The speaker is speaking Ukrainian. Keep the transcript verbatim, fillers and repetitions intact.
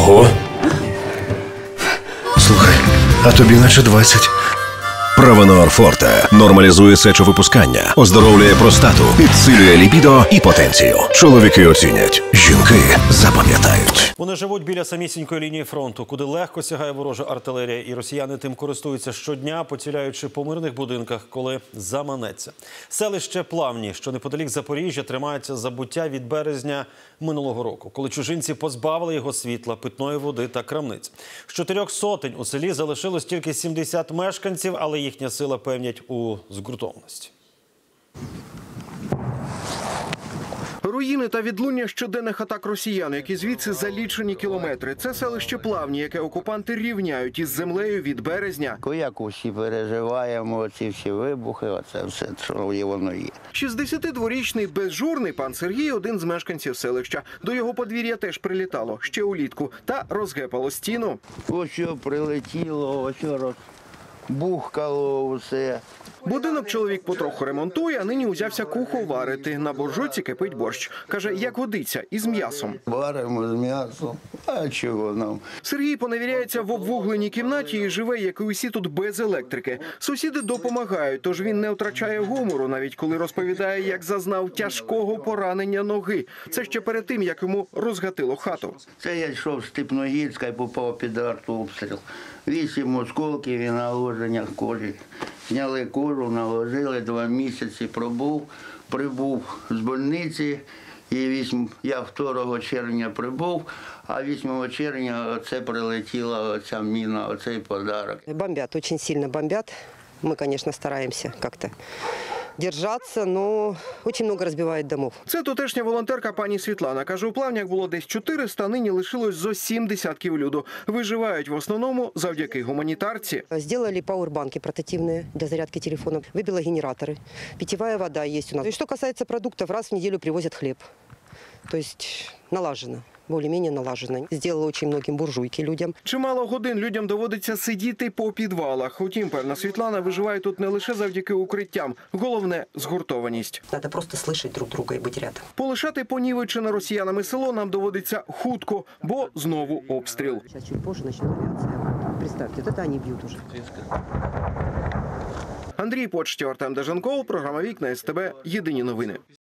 Ого. Слухай, а тобі наче двадцять. Провенор Форте нормалізує сечовипускання, оздоровлює простату, підсилює лібідо і потенцію. Чоловіки оцінять, жінки запам'ятають. Вони живуть біля самісінької лінії фронту, куди легко сягає ворожа артилерія, і росіяни тим користуються щодня, поціляючи по мирних будинках, коли заманеться. Селище Плавні, що неподалік Запоріжжя, тримається забуття від березня минулого року, коли чужинці позбавили його світла, питної води та крамниць. З чотирьох сотень у селі залишилось тільки сімдесят мешканців, але їхня сила певнять у згуртованості. Руїни та відлуння щоденних атак росіян, які звідси за лічені кілометри. Це селище Плавні, яке окупанти рівняють із землею від березня. Як усі переживаємо, ці всі вибухи, оце все, що є, воно є. шістдесятидворічний безжурний пан Сергій – один з мешканців селища. До його подвір'я теж прилітало, ще улітку, та розгепало стіну. Ось що прилетіло, ось що розбухкало усе. Будинок чоловік потроху ремонтує, а нині узявся кухо варити. На буржуйці кипить борщ. Каже, як годиться, із м'ясом. Варимо з м'ясом, а чого нам? Сергій поневіряється в обвугленій кімнаті і живе, як і усі тут, без електрики. Сусіди допомагають, тож він не втрачає гумору, навіть коли розповідає, як зазнав тяжкого поранення ноги. Це ще перед тим, як йому розгатило хату. Це я йшов з Степногірська і попав під артобстріл. Вісім осколків і наложення кожі. Зняли кожу, наложили, два місяці пробув, прибув з больниці, і вісім, я второго червня прибув, а восьмого червня це прилетіла оця міна, оцей подарок. Бомбят, очень сильно бомбят. Мы, конечно, стараемся как-то держаться, но очень много разбивают домов. Це тутешня волонтерка пані Світлана. Каже, у Плавнях було десь чотириста, нині лишилось зо сім десятків люду. Виживають в основному завдяки гуманітарці. Сделали пауэрбанки портативные для зарядки телефонов. Выбило генераторы. Питьевая вода есть у нас. И что касается продуктов, раз в неделю привозят хлеб. То есть налажено. Более-менее налажено. Сделала очень многим буржуйки людям. Чимало годин людям доводиться сидіти по підвалах. Утім, певна Світлана виживає тут не лише завдяки укриттям. Головне – згуртованість. Надо просто слышать друг друга і бути рядом. Полишати понівечене росіянами село нам доводиться хутко, бо знову обстріл. Зараз чуть позже почне авіація. Представте, це вони б'ють уже. Андрій Почтєв, Артем Деженков, програма «Вікна СТБ». Єдині новини.